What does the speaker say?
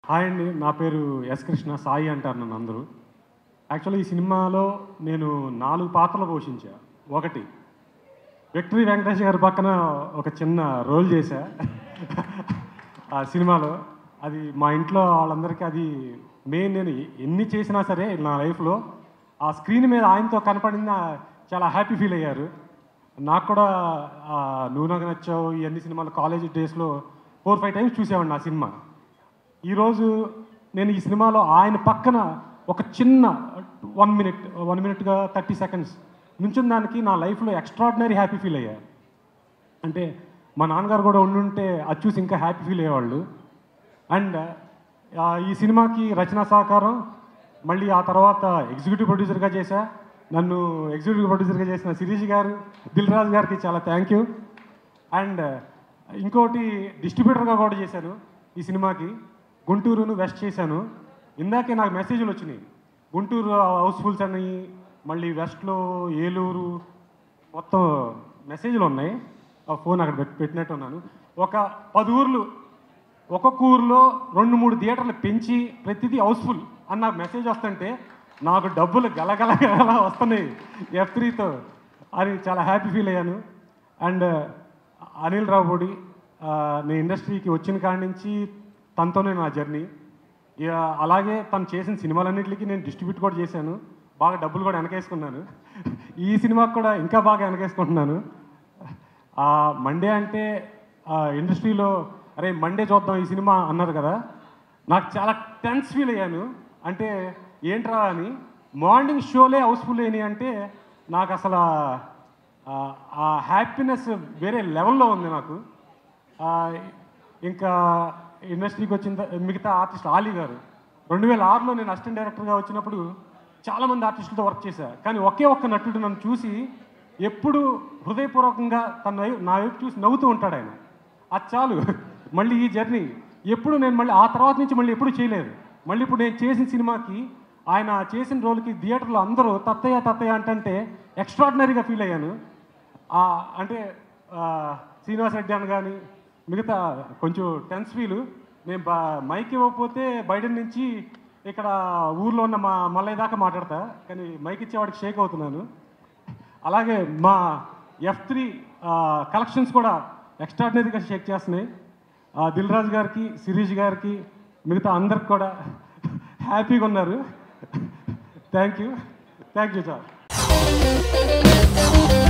Hi అండి, నా పేరు ఎస్ కృష్ణ, సాయి అంటారు నన్ను అందరూ. యాక్చువల్లీ ఈ సినిమాలో నేను 4 పాత్రలు పోషించా. ఒకటి, విక్టరీ వెంకటేష్ గారి పక్కన ఒక చిన్న రోల్ చేశా ఆ సినిమాలో. అది మా ఇంట్లో వాళ్ళందరికీ అది మెయిన్. నేను ఎన్ని చేసినా సరే నా లైఫ్లో ఆ స్క్రీన్ మీద ఆయనతో కనపడిన చాలా హ్యాపీ ఫీల్ అయ్యారు. నాకు కూడా నువ్వు నాకు నచ్చావు ఇవన్నీ సినిమాలు కాలేజ్ డేస్లో 4-5 టైమ్స్ చూసేవాడిని ఆ సినిమా. ఈరోజు నేను ఈ సినిమాలో ఆయన పక్కన ఒక చిన్న 1 మినిట్గా 30 సెకండ్స్ నుంచిన దానికి నా లైఫ్లో ఎక్స్ట్రాడినరీ హ్యాపీ ఫీల్ అయ్యా. అంటే మా నాన్నగారు కూడా ఉండుంటే అది చూసి ఇంకా హ్యాపీ ఫీల్ అయ్యేవాళ్ళు. అండ్ ఈ సినిమాకి రచనా సహకారం, మళ్ళీ ఆ తర్వాత ఎగ్జిక్యూటివ్ ప్రొడ్యూసర్గా చేశా. నన్ను ఎగ్జిక్యూటివ్ ప్రొడ్యూసర్గా చేసిన శిరీష్ గారు, దిల్ రాజు గారికి చాలా థ్యాంక్ యూ. అండ్ ఇంకోటి డిస్ట్రిబ్యూటర్గా కూడా చేశాను ఈ సినిమాకి. గుంటూరును వెస్ట్ చేశాను. ఇందాకే నాకు మెసేజ్లు వచ్చినాయి, గుంటూరు హౌస్ఫుల్స్ అని, మళ్ళీ వెస్ట్లో ఏలూరు, మొత్తం మెసేజ్లు ఉన్నాయి. ఆ ఫోన్ అక్కడ పెట్టినట్టున్నాను. ఒక 10 ఊర్లు, ఒక్కొక్క ఊరిలో 2-3 థియేటర్లు పెంచి ప్రతిదీ హౌస్ఫుల్ అని నాకు మెసేజ్ వస్తుంటే నాకు డబ్బులు గలగల వస్తున్నాయి F3తో అని చాలా హ్యాపీ ఫీల్ అయ్యాను. అండ్ అనిల్ రావుపూడి, నేను ఇండస్ట్రీకి వచ్చిన కాడి నుంచి తనతోనే నా జర్నీ. అలాగే తను చేసిన సినిమాలన్నింటికి నేను డిస్ట్రిబ్యూట్ కూడా చేశాను. బాగా డబ్బులు కూడా వెనకేసుకున్నాను. ఈ సినిమాకి కూడా ఇంకా బాగా వెనకేసుకుంటున్నాను. మండే అంటే ఇండస్ట్రీలో అరే మండే చూద్దాం ఈ సినిమా అన్నారు కదా, నాకు చాలా టెన్స్ ఫీల్ అయ్యాను. అంటే ఏంట్రా అని. మార్నింగ్ షోలే హౌస్ఫుల్ అయినాయి అంటే నాకు అసలు ఆ హ్యాపీనెస్ వేరే లెవెల్లో ఉంది నాకు. ఇంకా ఇండస్ట్రీకి వచ్చిన మిగతా ఆర్టిస్ట్ ఆలీ గారు, 2006లో నేను అసిస్టెంట్ డైరెక్టర్గా వచ్చినప్పుడు చాలామంది ఆర్టిస్టులతో వర్క్ చేశాను. కానీ ఒకే ఒక్క నటుడు నన్ను చూసి ఎప్పుడు హృదయపూర్వకంగా నా వైపు చూసి నవ్వుతూ ఉంటాడు ఆయన. అది చాలు. మళ్ళీ ఈ జర్నీ ఎప్పుడు నేను మళ్ళీ ఆ తర్వాత నుంచి మళ్ళీ ఎప్పుడు చేయలేదు. మళ్ళీ ఇప్పుడు నేను చేసిన సినిమాకి ఆయన చేసిన రోల్కి థియేటర్లో అందరూ తత్తయ్య తత్తయ్య అంటే ఎక్స్ట్రాడినరీగా ఫీల్ అయ్యాను. అంటే శ్రీనివాస్ రెడ్డి అని కానీ మిగతా కొంచెం టెన్స్ ఫీలు. నేను మైక్ ఇవ్వకపోతే బయట నుంచి ఇక్కడ ఊర్లో ఉన్న మా మల్లయ్య దాకా మాట్లాడతా, కానీ మైక్ ఇచ్చేవాడికి షేక్ అవుతున్నాను. అలాగే మా F3 కలెక్షన్స్ కూడా ఎక్స్ట్రాడినరీగా షేక్ చేస్తున్నాయి. దిల్ రాజు గారికి, శిరీష్ గారికి, మిగతా అందరికి కూడా హ్యాపీగా ఉన్నారు. Thank you sir.